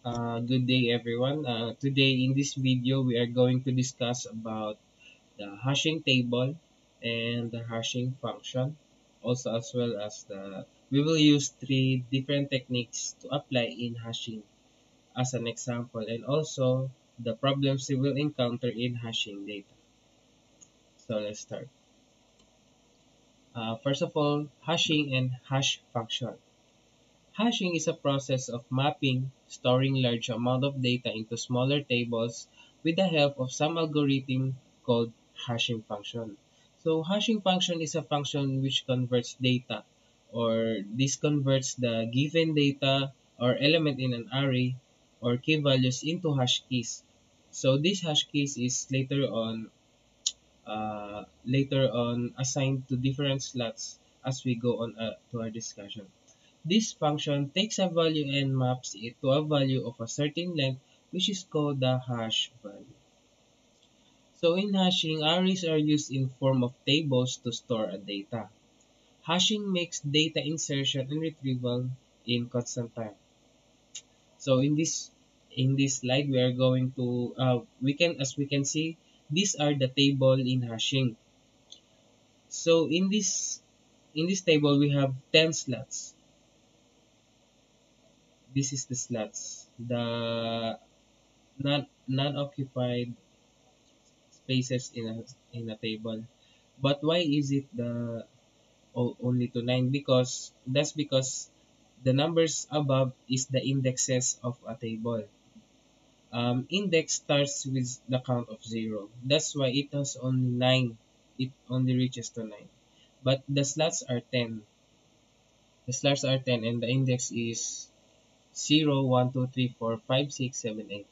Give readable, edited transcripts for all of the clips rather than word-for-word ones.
Good day everyone. Today in this video we are going to discuss about the hashing table and the hashing function. Also as well as we will use three different techniques to apply in hashing as an example, and also the problems we will encounter in hashing data. So let's start. First of all, hashing and hash function. Hashing is a process of mapping, storing large amount of data into smaller tables with the help of some algorithm called hashing function. So hashing function is a function which converts data, or this converts the given data or element in an array or key values into hash keys. So this hash keys is later on assigned to different slots as we go on to our discussion. This function takes a value and maps it to a value of a certain length, which is called the hash value. So in hashing, arrays are used in form of tables to store a data. Hashing makes data insertion and retrieval in constant time. So in this slide, we are going to we can see these are the table in hashing. So in this table we have 10 slots. This is the slots. The non-occupied spaces in a table. But why is it only to 9? Because the numbers above is the indexes of a table. Index starts with the count of 0. That's why it has only 9. It only reaches to 9. But the slots are 10. The slots are 10 and the index is 0, 1, 2, 3, 4, 5, 6, 7, 8.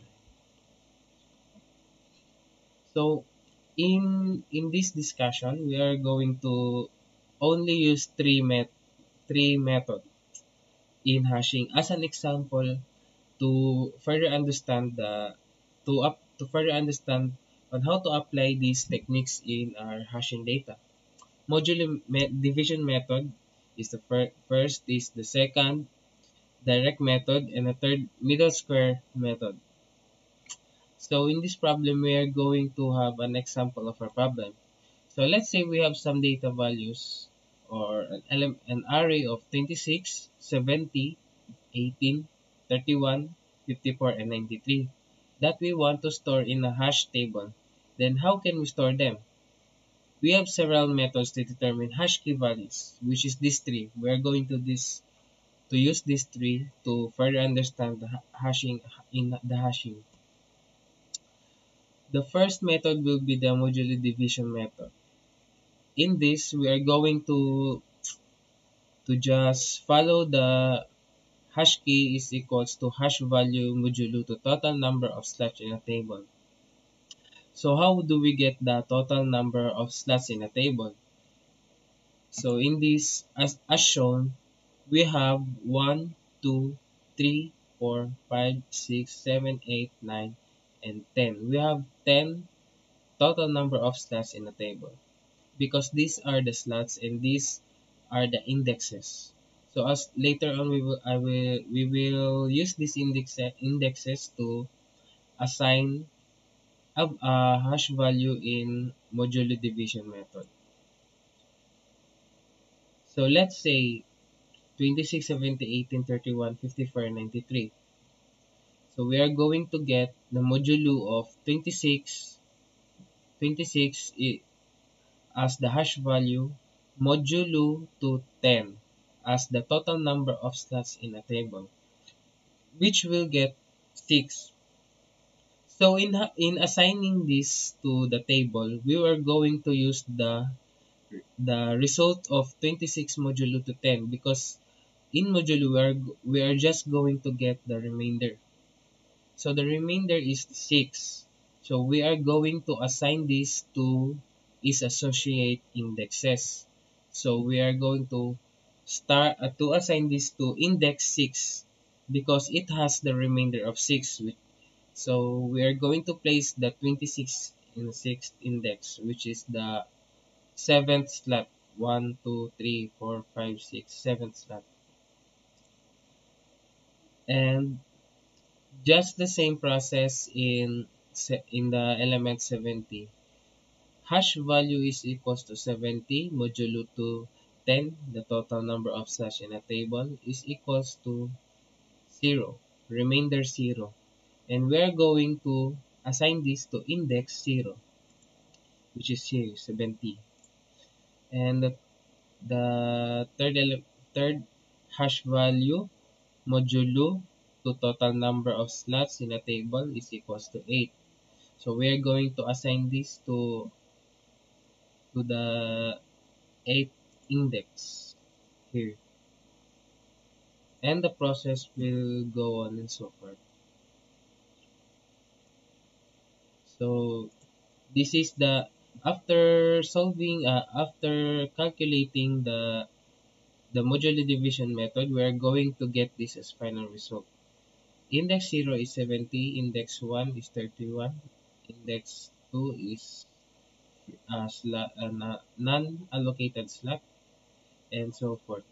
So in this discussion, we are going to only use three method in hashing as an example to further understand to further understand on how to apply these techniques in our hashing data. Division method is the first, is the second direct method, and the third middle square method. So in this problem, we are going to have an example of our problem. So let's say we have some data values, or an array of 26, 70, 18, 31, 54, and 93 that we want to store in a hash table. Then how can we store them? We have several methods to determine hash key values, which is these three. We are going to use these three to further understand the hashing in the hashing. The first method will be the modulo division method. In this, we are going to just follow the hash key is equals to hash value modulo to total number of slots in a table. So how do we get the total number of slots in a table? So in this, as shown, we have 1, 2, 3, 4, 5, 6, 7, 8, 9, and 10. We have 10 total number of slots in a table, because these are the slots and these are the indexes. So as later on we will use these indexes to assign a hash value in modulo division method. So let's say 26, 70, 18, 31, 54, and 93. So we are going to get the modulo of 26 as the hash value, modulo to 10 as the total number of slots in a table, which will get 6. So in assigning this to the table, we are going to use the result of 26 modulo to 10, because in modulo we are just going to get the remainder. So the remainder is 6. So we are going to assign this to its associate indexes. So we are going to assign this to index 6, because it has the remainder of 6. So we are going to place the 26 in the 6th index, which is the 7th slot. 1, 2, 3, 4, 5, 6, 7th slot. And Just the same process in the element 70. Hash value is equals to 70 modulo to 10. The total number of slash in a table is equals to 0. Remainder 0. And we're going to assign this to index 0, which is here, 70. And the third hash value modulo to total number of slots in a table is equals to 8. So we're going to assign this to the 8th index here. And the process will go on and so forth. So this is the after calculating the modulo division method, we are going to get this as final result. Index 0 is 70, index 1 is 31, index 2 is non-allocated slot, and so forth.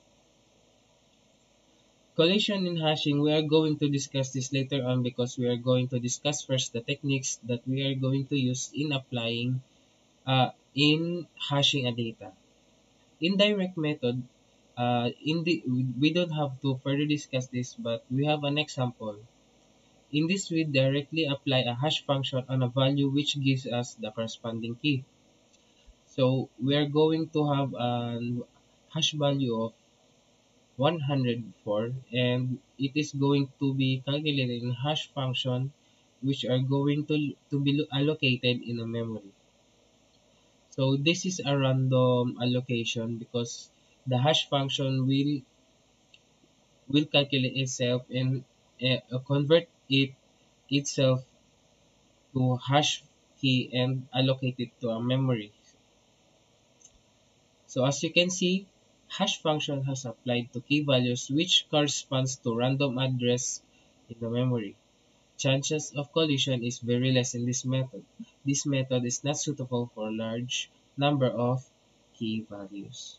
Collision in hashing, we are going to discuss this later on because we are going to discuss first the techniques that we are going to use in applying in hashing a data. Indirect method, we don't have to further discuss this, but we have an example. In this, we directly apply a hash function on a value which gives us the corresponding key. So we are going to have a hash value of 104, and it is going to be calculated in hash function which are going to be allocated in a memory. So this is a random allocation because the hash function will calculate itself and convert itself to hash key and allocate it to a memory. So as you can see, hash function has applied to key values which corresponds to random address in the memory. Chances of collision is very less in this method. This method is not suitable for large number of key values.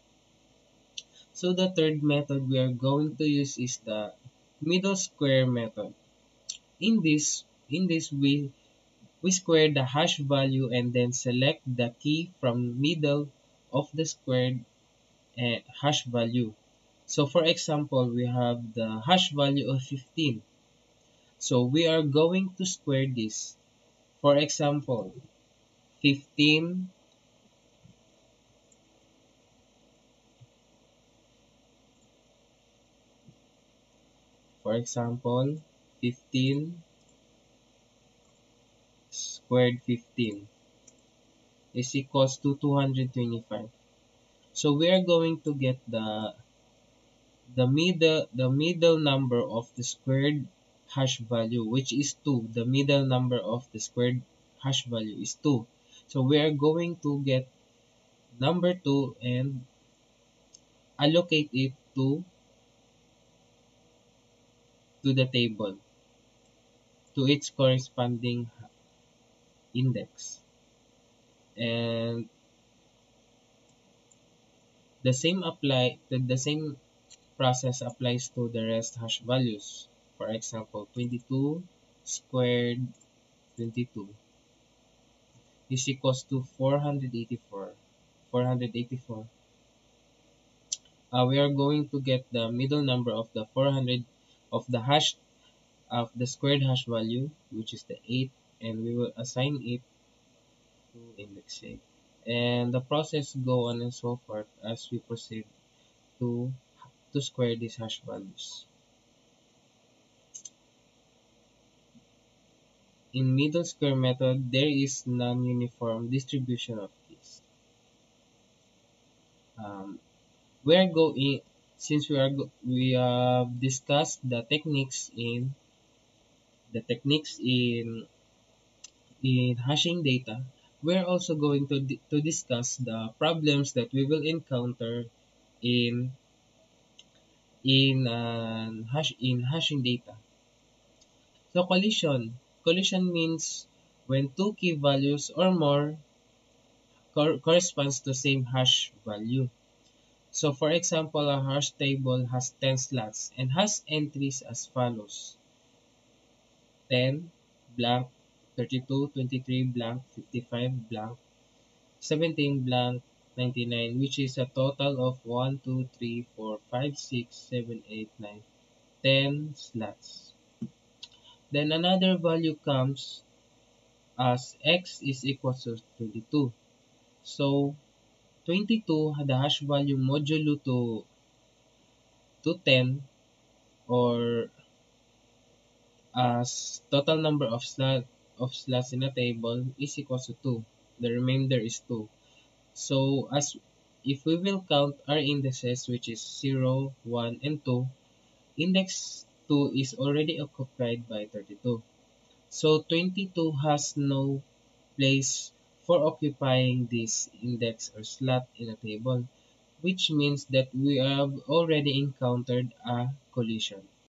So the third method we are going to use is the middle square method. In this we square the hash value and then select the key from middle of the squared hash value. So for example, we have the hash value of 15. So we are going to square this. For example, 15 for example 15 squared 15 is equals to 225. So we are going to get the middle number of the squared hash value, which is 2. The middle number of the squared hash value is 2. So we are going to get number 2 and allocate it to the table, to its corresponding index. And the same process applies to the rest hash values. For example, 22 squared 22 is equals to 484. 484. We are going to get the middle number of the 400 of the hash of the squared hash value, which is the 8, and we will assign it to index 8. And the process go on and so forth as we proceed to square these hash values. In middle square method, there is non-uniform distribution of keys. We are going since we have discussed the techniques in hashing data. We're also going to discuss the problems that we will encounter in hashing data. So collision means when two key values or more corresponds to same hash value. So for example, a hash table has 10 slots and has entries as follows. 10 blank, 32, 23 blank, 55 blank, 17 blank, 99, which is a total of 1, 2, 3, 4, 5, 6, 7, 8, 9, 10 slots. Then another value comes as x is equal to 22. So 22, the hash value modulo to 10, or as total number of slots in a table is equal to 2. The remainder is 2. So as if we will count our indices, which is 0, 1, and 2, index 2 is already occupied by 32. So 22 has no place for occupying this index or slot in a table, which means that we have already encountered a collision.